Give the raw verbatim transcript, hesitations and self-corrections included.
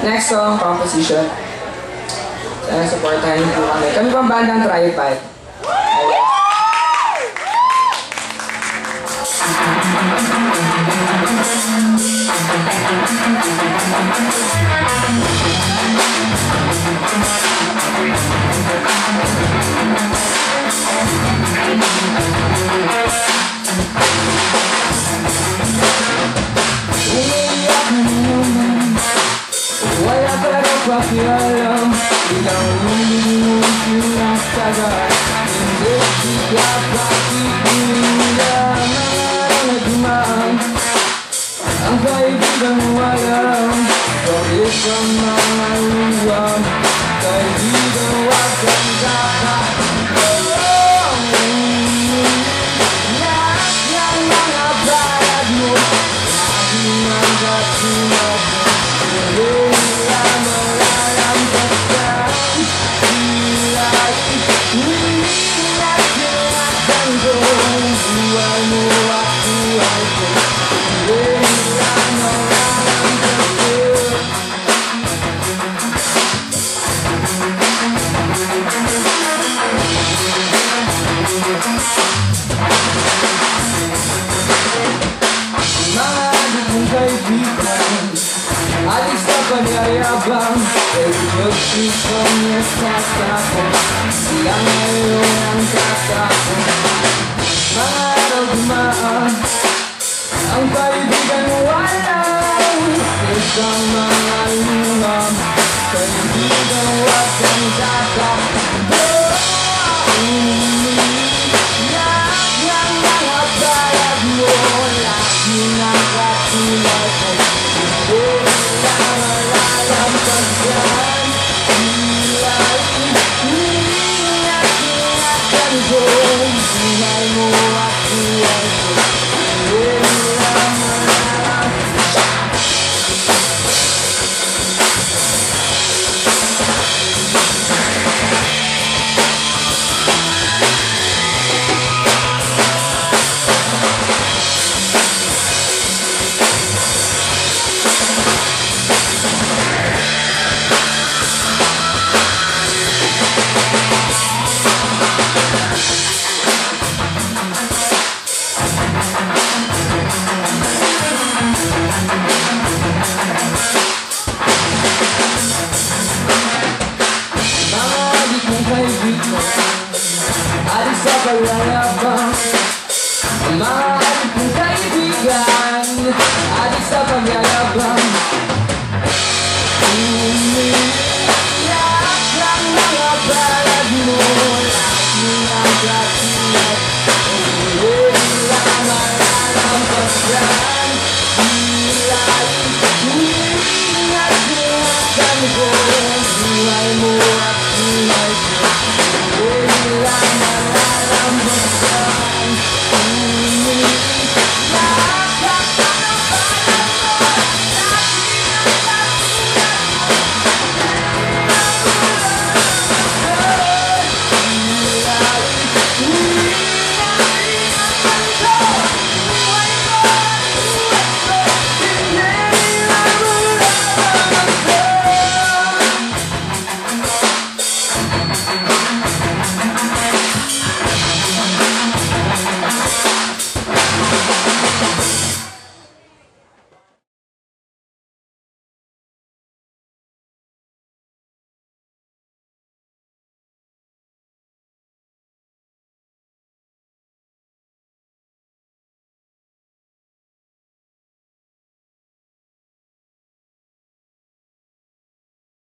Next song, composition. Sana supportahan niyo po kami. Kami pang bandang Tripod. Umiiyak na naman, wala pa rin pakialam. Ikaw yung sinasagot, hindi siya pakikilang. Mga nagmang, ang kaibigan walang bakit ka mga luwang, kaibigan wag kang kakakawang. Lahat ng mga bayad mo, lagi nang katulad mo. Hindi nila malalampasan, tila hindi na sinaktan ko. Buhay mo at buhay ko, hindi nila malalampasan. Mga adik mong kaibigan, adik sa panyayabang, everyone is from your sasako, sila ngayon ang kasako. Mga araw dumaan, ang kaibigan walang isang mga luhang, kaibigan wag kang kakakbo. Lahat ng mga bayad mo, lagi nang katulad ko. Hindi nila malalampasan, tila hindi na sinaktan ko. Buhay mo at buhay ko, hindi nila malalampasan. Adik sa pagyayabang, mga adik mong kaibigan, adik sa pagyayabang.